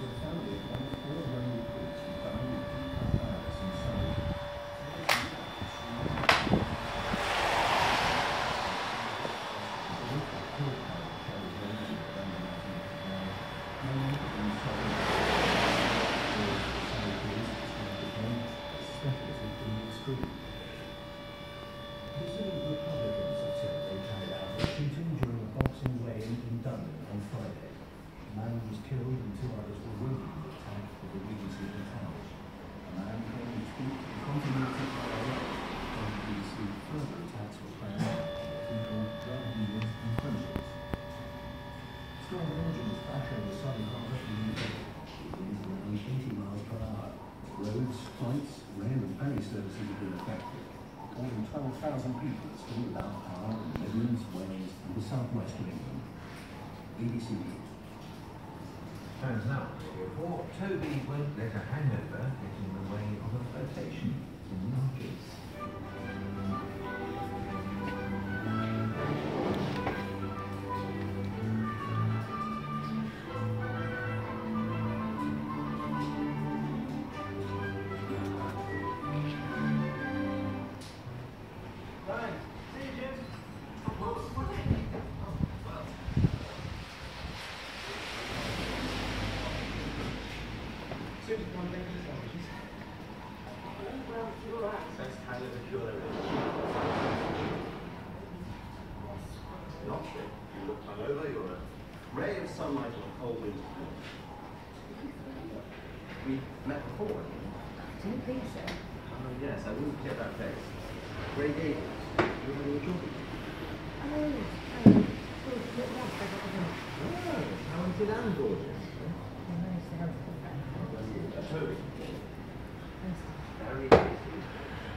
Roads, flights, rail and ferry services have been affected. More than 12,000 people are still without power in the Midlands, Wales and the southwest of England. BBC News. Turns out, therefore, Toby won't let a hangover get in the way of a flirtation in the arches. You look hungover, you're a ray of sunlight on a cold winter morning. We met before. I didn't think so. Oh yes, I wouldn't forget that face. Grey Gables. You were jogging. Oh, Talented and gorgeous. Toby. Very tasty.